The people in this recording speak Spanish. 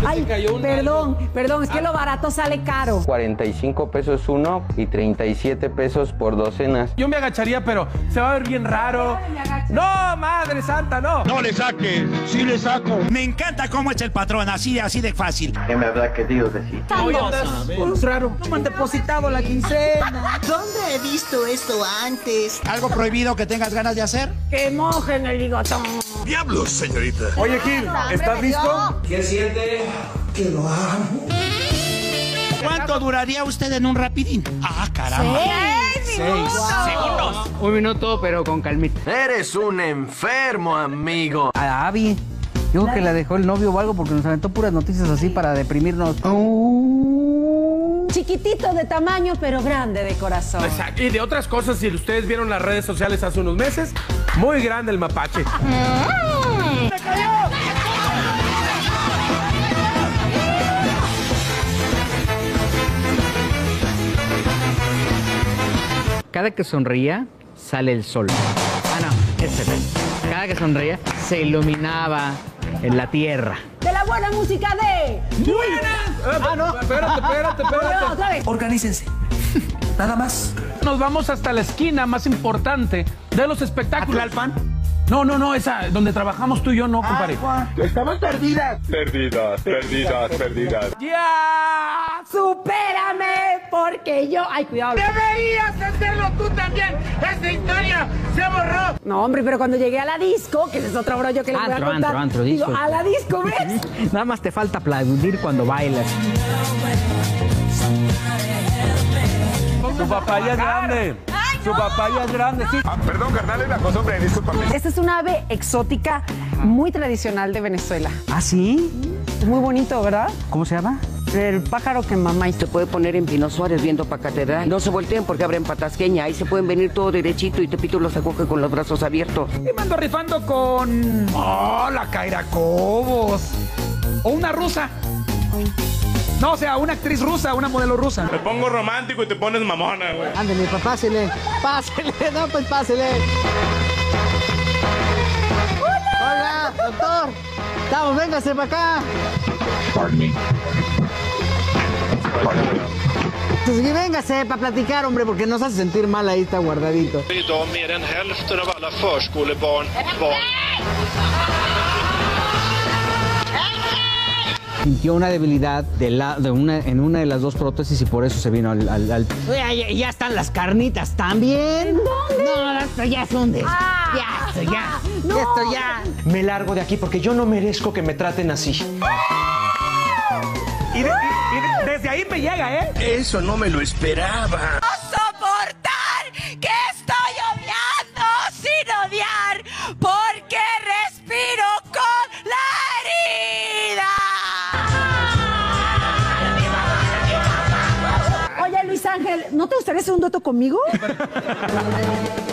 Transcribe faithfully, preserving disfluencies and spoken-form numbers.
Ay, se cayó un perdón, algo. perdón, es que lo barato sale caro. cuarenta y cinco pesos uno y treinta y siete pesos por docenas. Yo me agacharía, pero se va a ver bien raro. No, madre santa, no. No le saque, sí le saco. Me encanta cómo es el patrón, así, así de fácil. ¿Qué me habrá querido decir? Hoy andas pues, raro. No me han depositado la quincena. ¿Dónde he visto esto antes? ¿Algo prohibido que tengas ganas de hacer? Que mojen el ligotón. Diablos, señorita. Oye, Gil, ¿estás listo? ¿Qué siente? Que lo amo. ¿Cuánto duraría usted en un rapidín? Ah, caramba. ¡Seis minutos! segundos. Un minuto, pero con calmita. Eres un enfermo, amigo. A Abby. Digo que la dejó el novio o algo porque nos aventó puras noticias así para deprimirnos. Chiquitito de tamaño, pero grande de corazón. Exacto. Y de otras cosas, si ustedes vieron las redes sociales hace unos meses, muy grande el mapache. ¡Me cayó! Cada que sonreía, sale el sol. Ah, no, ese es. Cada que sonreía, se iluminaba en la tierra. De la buena música de... ¡Buenas! Ah, no. Espérate, espérate, No, espérate. otra vez. Organícense. Nada más. Nos vamos hasta la esquina más importante de los espectáculos. ¿Atlalpan? No, no, no, esa donde trabajamos tú y yo, no, compadre. Estaban perdidas. Perdidas, perdidas, perdidas. ¡Ya! Supérame, porque yo... Ay, cuidado. ¡Deberías hacerlo tú también! ¡Esta historia se borró! No, hombre, pero cuando llegué a la disco, que ese es otro brollo que les voy a Antro, contar. antro, antro, digo, disco. a la disco, ¿ves? Nada más te falta aplaudir cuando bailas. Su papá ya es grande. Su papá ya es grande, sí. Ah, perdón, carnal, es la costumbre, discúlpame. Esta es una ave exótica muy tradicional de Venezuela. ¿Ah, sí? Es muy bonito, ¿verdad? ¿Cómo se llama? El pájaro que mamáis. Se puede poner en Pino Suárez viendo pa' Catedral. No se volteen porque abren Patasqueña. Ahí se pueden venir todo derechito y Tepito los acoge con los brazos abiertos. Y me ando rifando con... ¡Oh, la Kaira Cobos! O una rusa. No, o sea, una actriz rusa, una modelo rusa. Me pongo romántico y te pones mamona, güey. Ándale, papá, pásele. Pásele, no, pues pásele. Hola, doctor. Estamos, véngase para acá. Pardon me. Entonces, véngase para platicar, hombre, porque nos hace sentir mal ahí, está guardadito. Idag mer än hälften av alla förskolebarn barn. Sintió una debilidad de la, de una, en una de las dos prótesis y por eso se vino al... al, al... Ya, ya, ya están las carnitas también. ¿Dónde? No, esto ya es un des... Ah, ya, esto ya. no. Esto ya. Me largo de aquí porque yo no merezco que me traten así. Y, de- y- y de- desde ahí me llega, ¿eh? Eso no me lo esperaba. Soportar que estoy odiando sin odiar porque respiro con la herida. Oye, Luis Ángel, ¿no te gustaría hacer un dueto conmigo?